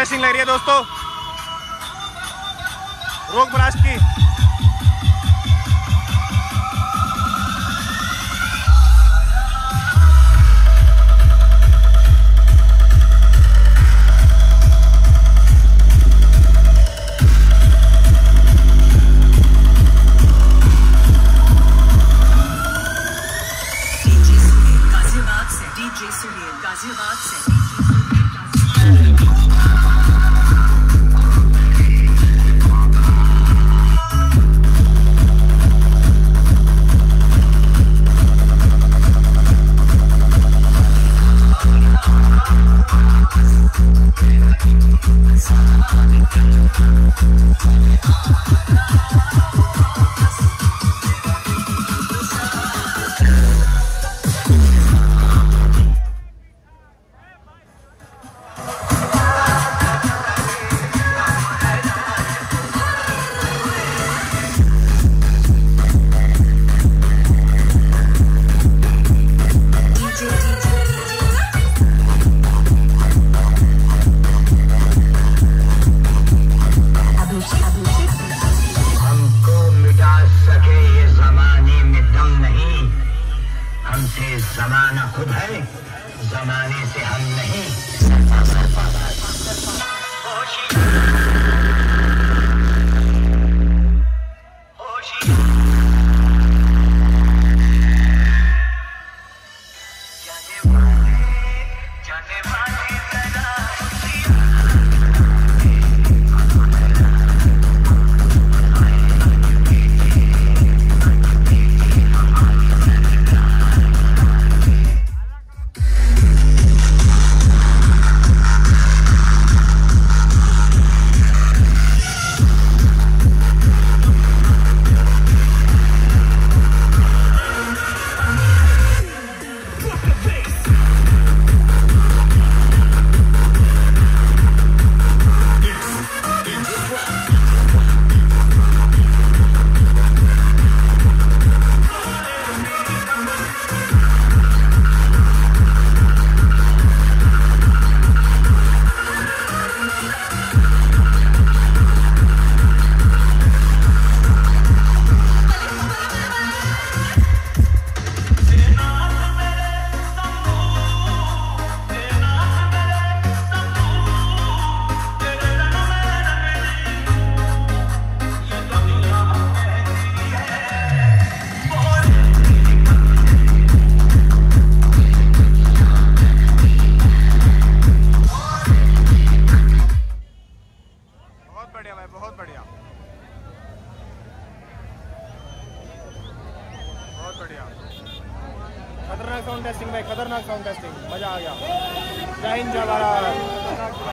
Testing लग रही है दोस्तों, रोक ब्लास्ट की। DJ Sunil Ghaziabad se ज़माना खुद है, ज़माने से हम नहीं। बहुत बढ़िया, बहुत बढ़िया। खतरनाक साउंड टेस्टिंग भाई, खतरनाक साउंड टेस्टिंग, मजा आ गया। जय हिंद, जय भारत।